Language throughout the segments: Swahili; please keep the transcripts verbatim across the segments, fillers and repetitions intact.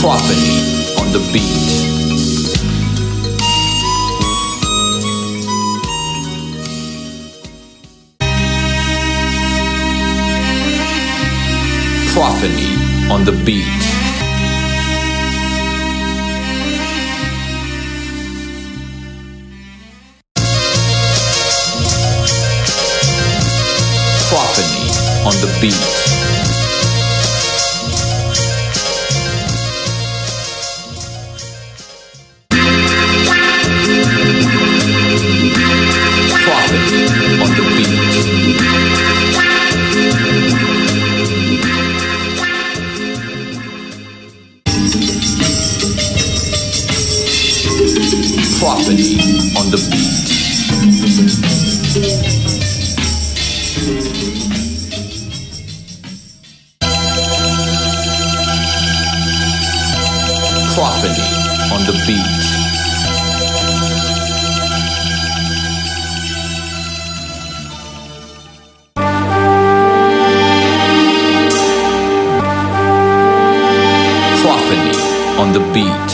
Properly on the beat. Properly on the beat. Properly on the beat. Properly on the beat. Properly on the beat. Properly on the beat. Properly on the beat.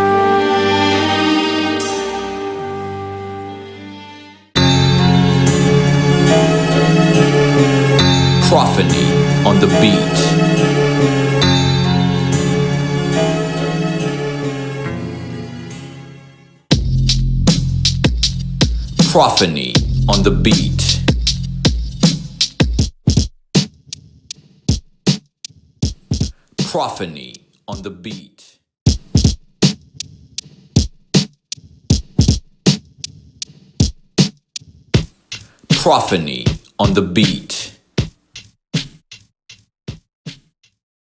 Properly on the beat. Properly on the beat. Properly on the beat. Properly on the beat.